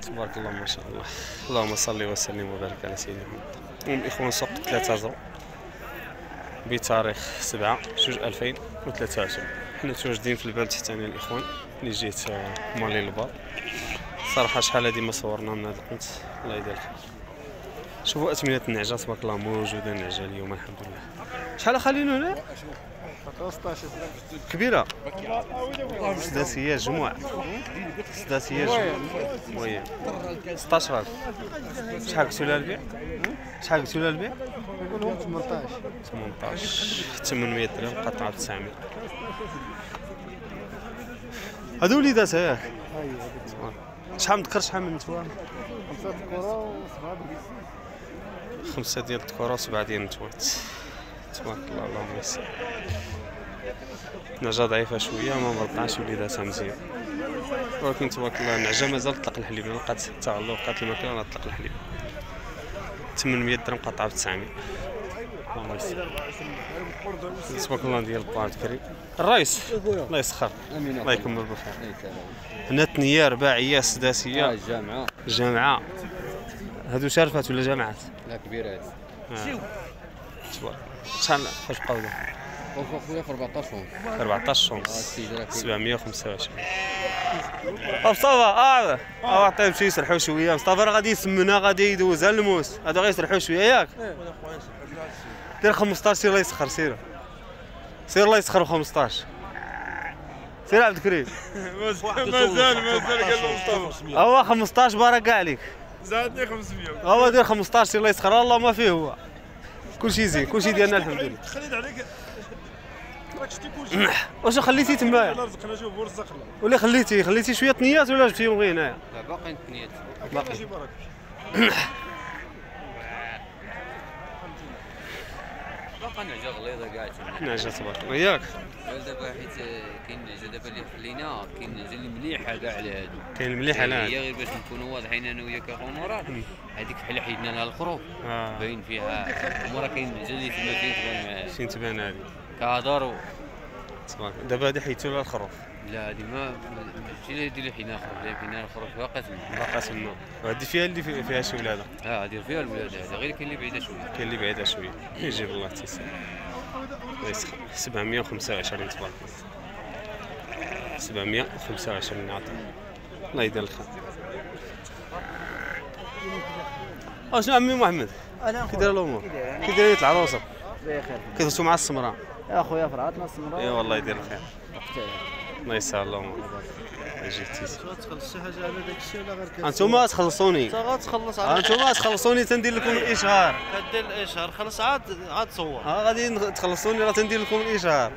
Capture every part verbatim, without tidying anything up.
تبارك الله ما شاء الله. اللهم صل وسلم وبارك على سيدنا محمد. المهم اخوان سوق ثلاثة زرو بتاريخ سبعة جوج ألفين وثلاثة وعشرين. حنا متواجدين في البلد الثاني الاخوان اللي جيت مالي البار. صراحه شحال هادي ما صورنا من هذا القنت. الله يدير الخير. شوفوا اثمنه النعجه تبارك الله موجوده النعجه اليوم الحمد لله. شحال خلينا هنا كبيره سداسيه جموع سداسيه جموع المهم ستطاش ألف. شحال قلتوا لها البيع؟ شحال قلتوا لها البيع؟ نقولهم ثمنطاش ثمنطاش ثمنمية درهم قطعه تسعمية. هادو وليدات ياك؟ ايوا. شحال من ذكر شحال من نتوان؟ خمسة كرة وسبعة ديال خمسة ديال الذكورة وسبعة ديال النتوات. تبارك الله اللهم يسر. نعجة ضعيفة شوية ما مرضعاش وليداتها مزيان، ولكن تبارك الله النعجة مازال تطلق الحليب. انا لقات التغلو لقات الماكلة راه تطلق الحليب. ثمنمية درهم قطعة بتسعمية. اللهم يسر. تبارك الله ديال البار الكريم. الرئيس الله يسخر الله يكمل بالخير. هنا ثنية رباعية سداسية. الجامعة الجامعة هادو شارفات ولا جامعات؟ لا كبيرات. آه. تبارك شحال فاش بقاو دابا؟ وفوق خويا في أربعطاش ونص. أربعطاش ونص سبعمية وخمسة وعشرين. مصطفى اه اه عطيه يمشي يسرحوا شويه. مصطفى راه غادي يسمنها غادي يدوزها للموس. هادو غيسرحوا شويه ياك؟ دير خمسطاش سير الله يسخر سير سير الله يسخر خمسطاش. سير عبد الكريم مازال مازال قال له مصطفى هو خمسطاش بارك عليك. زادني خمسمية. هو دير خمسطاش سير الله يسخر الله ما فيه هو. كلشي زين كلشي ديالنا الحمد لله. خليت عليك راك شتي كلشي. واش خليتي تمايا؟ الله رزقنا شوف ورزقنا. ولا خليتي خليتي شويه طنيات ولا جبتيهم غير هنايا؟ لا باقيين ثنيات. باقي. شي برك. باقا نعجة غليظة كاع. نعجة تبارك الله ياك؟ دابا حيت كاين نعجة دابا اللي خلينا كاين نعجة اللي مليحة كاع على هادو. كاين المليح على هي غير باش نكونوا واضحين انا وياك اخو مراد. هذيك بحال حيدنا لها الخروف. اه باين فيها مرة كاين نعجة اللي تما فين تبان معاه. فين تبان هذه؟ كهضر. تبارك دابا هذه حيتو لها الخروف. لا هذه ما ماشي هذه اللي حيدنا خروف، اللي حيدنا الخروف باقا تما. باقا تما. وهذه فيها اللي فيها شي ولاده. اه هذه فيها الولاده هذا غير كاين اللي بعيده شويه. كاين اللي بعيده شويه. يجيب الله تيسر. الله يسخر. سبعمية وخمسة وعشرين تبارك الله. سبعمية وخمسة وعشرين نعطي. الله يدير الخير. اشنو عمي محمد؟ كي داير الامور؟ كي داير العروسه؟ بخير. كيدوزو مع السمراء؟ يا خويا فرعاتنا السمراء. اي والله يدير الخير. الله يسهل اللهم جيت تيسر. تخلص شي حاجه على داك الشيء ولا غير كذا؟ انتوما تخلصوني. انت غتخلص على انتوما تخلصوني تندير لكم الاشهار. كدير الاشهار خلص عاد عاد تصور. ها غادي تخلصوني راه تندير لكم الاشهار.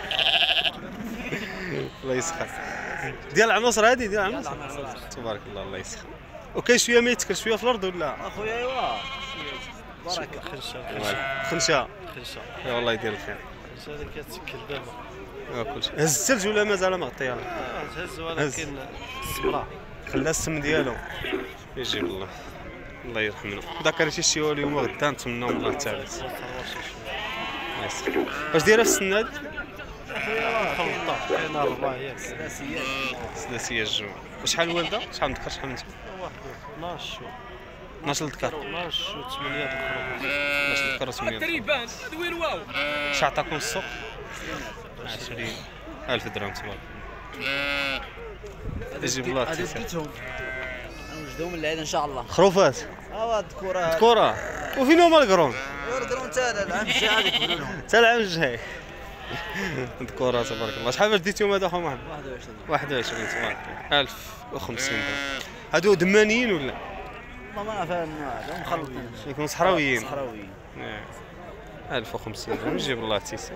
الله يسخر. ديال العنصر هادي ديال العنصر. تبارك الله الله يسخر. وكاين شويه ما يتكل شويه في الارض ولا؟ اخويا ايوا بركه خنشه خنشه خنشه. يا والله يدير الخير. خنشه اللي كتسكل دابا. اه كلشي. هز الثلج ولا مازال مغطيه؟ اه تهز ولكن السمراء خلى السم ديالو يجيب الله الله يرحمنا. ذكرتي الشيوه اليوم غدا نتمناو الله الثالث. الله يسخر. واش دايره في السن هادي؟ خلطه كاينه ربع ياك سداسيه سداسيه الجوع. وشحال الوالده؟ شحال ذكر شحال نتوما؟ واحد اثناش اثناش ذكر. اثناش و ثمانية الخروف. اثناش ذكر و ثمانية. تريبان وين واو. اش عطاكم السوق؟ عشرين ألف درهم تبارك الله. يجيب الله تيسر. نوجدهم الليله ان شاء الله. خروفات؟ اه الذكوره ذكورة. وفين هما القرون؟ يرقرون تاع العام الجاي غادي يكملوا لهم. حتى العام الجاي. ذكورة تبارك الله. شحال باش ديتيهم هذا اخو محمد؟ واحد وعشرين. واحد وعشرين تبارك الله. ألف وخمسين درهم. هادو دمانيين ولا؟ والله ما فاهم هذا مخلطين. يكونوا صحراويين. صحراويين. ألف وخمسين درهم يجيب الله تيسر.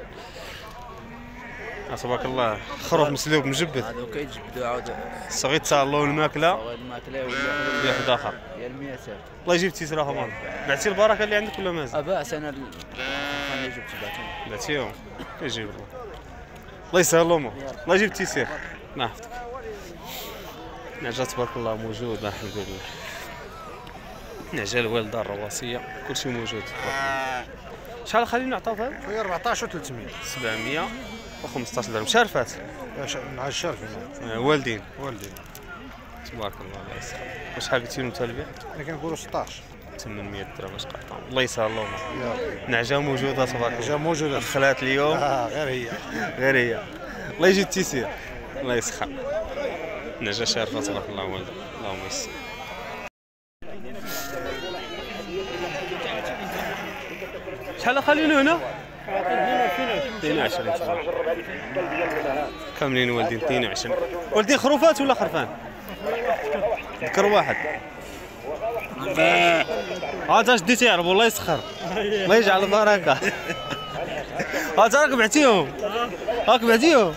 تبارك الله. خروف مسلوب مجبد. هادو كيتجبدوا عاود صغير تسالو الماكله صغير الماكله ولا واحد اخر. ديال مية ساعه. الله يجيب تيسر اخو محمد. بعتي البركه اللي عندك ولا مازال؟ اباس انا انا جبت بعتهم. بعتيهم يجيب الله. الله يسهل الامور. الله يجيب تيسير. الله يحفظك. نعجة تبارك الله موجود الحمد لله. نعجة الوالده الرواسيه كلشي موجود. شحال خلينا نعطيو فهاد؟ خويا أربعطاش و ثلاثمية. سبعمية وخمسطاش درهم شارفات. مع الشرف والدين والدين. تبارك الله الله يسخر. وشحال قلتي انت البيع؟ انا كنقولوا ستطاش. ثمنمية درهم اش قطعه. الله يسهل اللهم. يلا نعجه موجوده تبارك الله. جا موجوده. دخلات اليوم اه غير هي. غير هي. الله يجي التيسير. الله يسخر. نعجه شارفه تبارك الله والده. اللهم يسر. شحال خليلو هنا؟ اثنين وعشرين كاملين والدين اثنين وعشرين. والدين خروفات ولا خرفان؟ ذكر واحد. ها تا شديتي يعرب والله يسخر. الله يجعل البركه. ها تا راك بعتيهم. راك بعتيهم.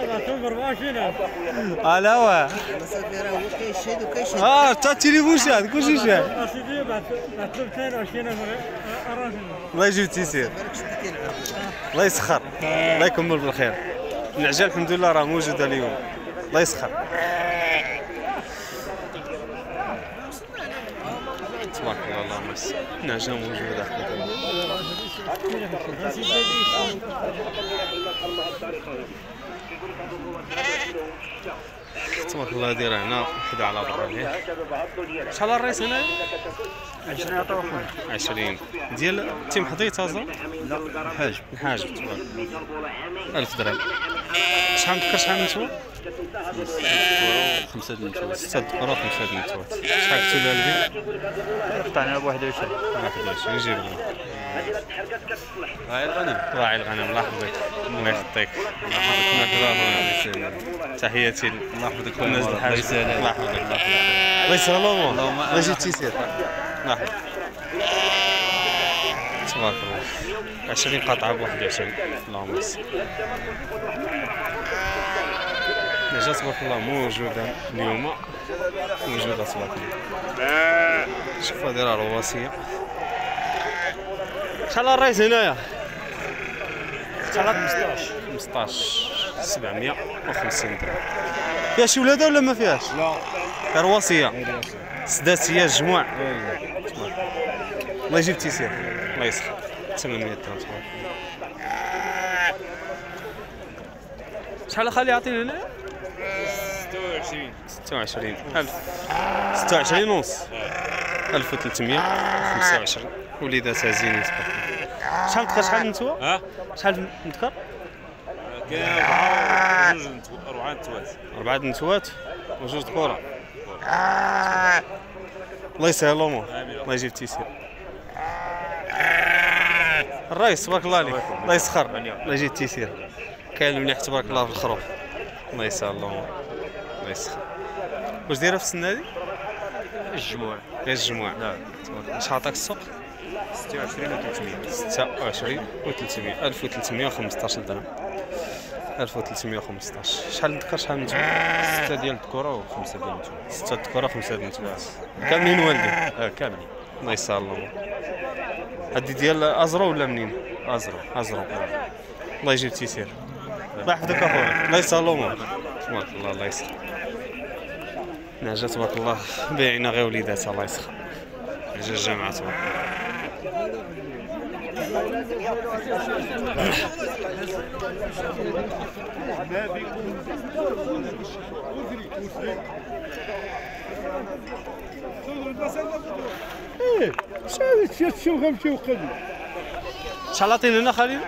اه لا واه. صافي راه هو كيشهد وكيشهد. اه تا التليفون شاهد كلشي شاهد. اسيدي بعد بعد اثنين وعشرين راجل. الله يجيب التيسير. الله يسخر. الله يكمل بالخير. النعجه الحمد لله راه موجوده اليوم. الله يسخر. تبارك الله اللهم يسر. النعجه موجوده. تبارك الله دايره هنا وحده على برا ليه. شحال الرئيس هنا؟ عشرين عطاو خويا. عشرين ديال تيم حضيت هازا؟ لا الحاج. الحاجب تبارك ألف درهم. شحال تذكر شحال من توا؟ خمسة د النتوات. ستة دقرا خمسة د النتوات. شحال قلتو لها البيع؟ قطعنا بواحد وعشرين. واحد وعشرين جيب لنا. راعي الغنم. راعي الغنم الله يحفظك. الله يخطيك. الله يحفظك. تحياتي الله يحفظك الناس الحاج. الله يسهل الله يحفظك. الله يحفظك. الله يسهل اللهم. الله يجيب التيسير. الله يحفظك. تبارك الله. عشرين قطعة بواحد وعشرين. اللهم يسر. نعجة تبارك الله موجودة اليوم. موجودة تبارك الله. شوف هذه راه رواسية. شحال الرئيس هنايا؟ شحال خمسطاش. خمسطاش سبعمية وخمسين درهم. فيها شي ولادة ولا ما فيهاش؟ لا. رواسية. سداسية الجموع. الله يجيب التيسير. الله يسخر. ثمانمية درهم تبارك الله. شحال خالي عطيني هنا؟ ستة وعشرين. ستة وعشرين ألف. ستة وعشرين ونص. ألف وثلاثمية وخمسة وعشرين. وليداتها زينين تبارك الله. شحال تذكر شحال نتوى؟ ها؟ شحال نذكر؟ كاين أربعة جوج نتو- أربعة نتوات. أربعة نتوات وجوج كرة. الله يسهل الأمور. الله يجيب التيسير. الرئيس تبارك الله عليك. الله يسخر. الله يجيب التيسير. كاين مليح تبارك الله في الخروف. الله يسهل الأمور. الله يسخر. واش دايره في السنة هادي؟ الجموع. غير الجموع. نعم. اش عطاك السوق؟ ستة وعشرين و ثلاثمية. ستة وعشرين و ثلاثمية. ألف وثلاثمية وخمسطاش درهم. ألف وثلاثمية وخمسطاش. شحال نذكر شحال من ستة ديال الذكورة وخمسة ديال النتوات. ستة ذكورة خمسة د النتوات. كاملين والدين. اه كاملين. الله يسهل الأمور. هادي ديال أزرو ولا منين؟ أزرق. أزرو. الله يجيب التيسير. الله يحفظك أخويا. الله يسهل الأمور. تبارك الله الله يسر. نعجة تبارك الله بايعين غير وليداتها الله يسخر. نعجة الجامعة تبارك الله. شحال عطينا هنا خليل؟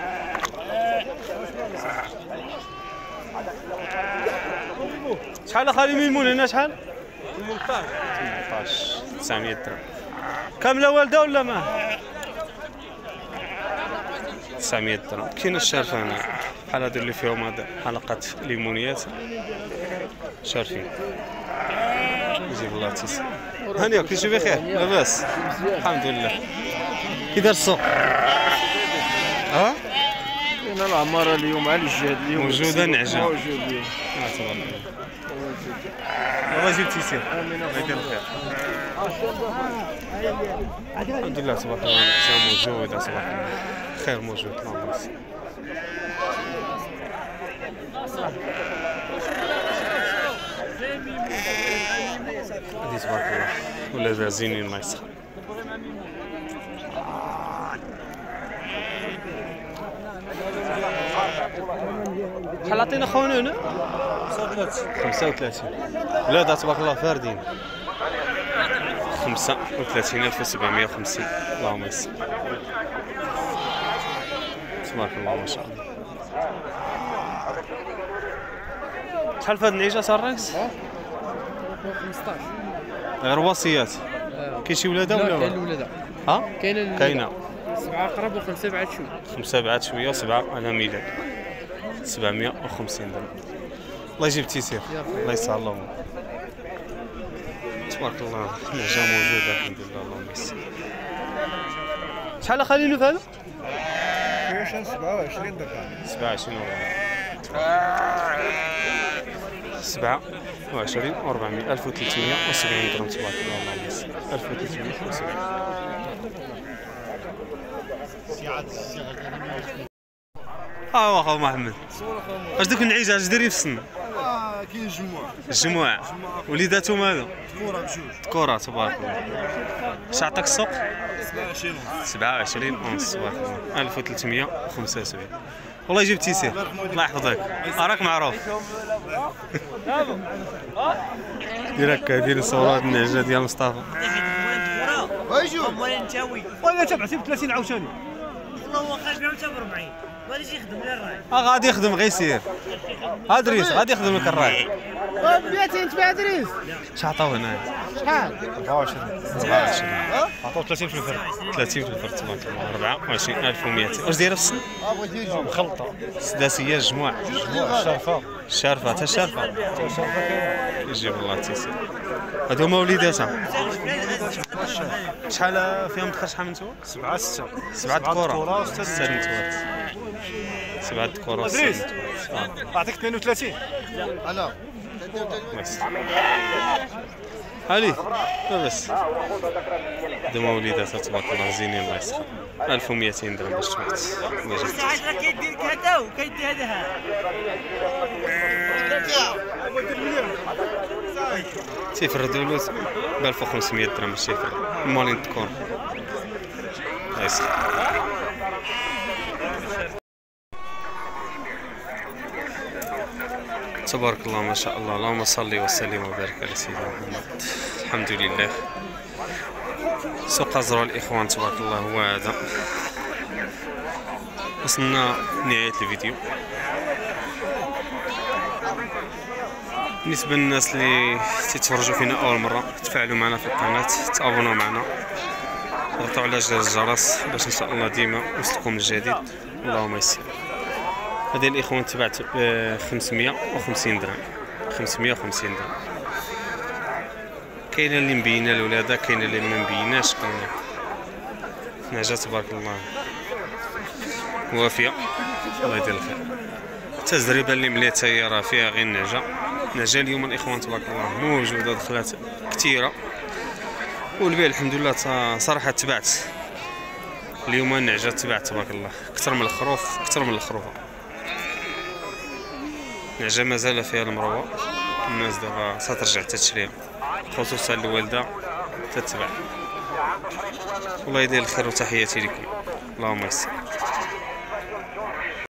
شحال خالي ميمون هنا شحال؟ ثمنطاش تسعمية درهم. كاملة والدة ولا ما؟ تسعمية درهم. كاين الشارفة هنا بحال هادو اللي فيهم هاد حلقات ليمونيات شارفين. يجيب الله تيسير. هاني كيشوف بخير لاباس؟ الحمد لله. كي داير السوق؟ ها؟ كاين العمارة اليوم على الجهد اليوم. موجودة نعجة. موجود اليوم. ما تبارك الله. الله يجيب تيسير. الله يدير الخير. الحمد لله تبارك الله. النعجة موجودة تبارك الله. خير موجود اللهم يسر. هادي تبارك الله ولاد زينين الله يسخر. شحال عطينا خونا هنا؟ خمسة وثلاثين. ولادها تبارك الله فاردين. خمسة وثلاثين ألف وسبعمية وخمسين. اللهم يسر. تبارك الله ما شاء الله. شحال في هاد العيجة صار الرئيس؟ خمسطاش. غير وصيات. كاين شي ولادة ولا كاين الولادة. ها؟ كاين كاينة. سبعة قرب وخمسة بعد شوية. خمسة بعد شوية وسبعة على ميلاد. سبعمية وخمسين درهم. الله يجيب التيسير. الله يسهل لهم. تبارك الله النعجة موجودة الحمد لله اللهم يسر. شحال خليلو في هذا؟ سبعة وعشرين درهم. سبعة وعشرين وربعمية. سبعة وعشرين وربعمية. ألف وثلاثمية وسبعين درهم تبارك الله اللهم يسر. ألف وثلاثمية وسبعين. اه واخا محمد اش دوك النعيجه اش دايرين في السن؟ اه كاين الجموع. الجموع وليداتهم هذا كورة بجوج. كرة تبارك الله. اش عطاك السوق؟ سبعة وعشرين. سبعة وعشرين ونص تبارك الله. ألف وثلاثمية وخمسة وسبعين. والله يجيب تيسير الله يحفظك راك معروف. دير هكا دير صورات النعجه ديال مصطفى. وين نتاوي؟ ولا تبع سيب ثلاثين عاوتاني. والله هو خارج بهم حتى ب أربعين. غادي يخدم لي الراي. اه غادي يخدم غير يسير. ها دريس غادي يخدم لك الراي. مئتين تبيع دريس. اش عطاو هنايا؟ شحال؟ أربعة وعشرين. أربعة وعشرين. عطاو ثلاثين في الفرق. ثلاثين في الفرد تبارك الله. أربعة وعشرين ألف ومئتين. واش دايره في السن؟ مخلطة. سداسيه الجموع. الشرفة. الشارفه حتى الشارفه. يجيب الله التيسير. هادو هما وليداتها. شحال فيهم دخل شحال من تو؟ سبعة ستة. سبعة كرة. ستة ستة نتوات. سبعة كرة وستة إدريس. نتوات. أعطيك اثنين وثلاثين. أنا. بس. علي لاباس. هادو هما وليداتها تبارك الله زينين الله يسخر. ألف ومئتين درهم باش تبعت. الله يجيب التيسير. عاد راه كيدير كذا وكيدير هذا. تيفردوا له ب ألف وخمسمية درهم باش تيفرد مالين تكون الله يسخر. تبارك الله ما شاء الله. اللهم صل وسلم وبارك على سيدنا محمد. الحمد لله. سوق أزرع الإخوان تبارك الله هو هذا. وصلنا لنهاية الفيديو. بالنسبة للناس اللي تتفرجوا فينا أول مرة تفاعلوا معنا في القناة، تابونوا معنا، ضغطوا على جرس الجرس باش إن شاء الله ديما يوصلكم الجديد. اللهم يسر. هذه الإخوان تبعت ب خمسمية وخمسين درهم. خمسمية وخمسين درهم. كاينة اللي مبينة الولادة، كاينة اللي ما مبيناش. كاينة نعجة تبارك الله وافية الله يدير الخير. التجربة اللي مليتها هي راه فيها غير النعجة. النعجة اليوم الإخوان تبارك الله موجودة دخلات كثيرة والبيع الحمد لله صراحة تبعت اليوم. النعجة تبعت تبارك الله أكثر من الخروف أكثر من الخروفة. النعجة مازال فيها المروة. الناس دابا سترجع تتشريها خصوصا الوالدة تتبع. الله يدير الخير وتحياتي لكم. اللهم يسر.